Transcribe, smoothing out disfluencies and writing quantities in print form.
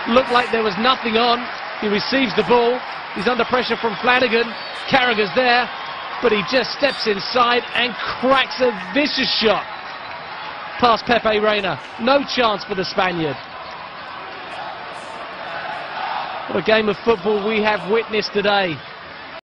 looked like there was nothing on. He receives the ball. He's under pressure from Flanagan. Carragher's there, but he just steps inside and cracks a vicious shot past Pepe Reina. No chance for the Spaniard. What a game of football we have witnessed today.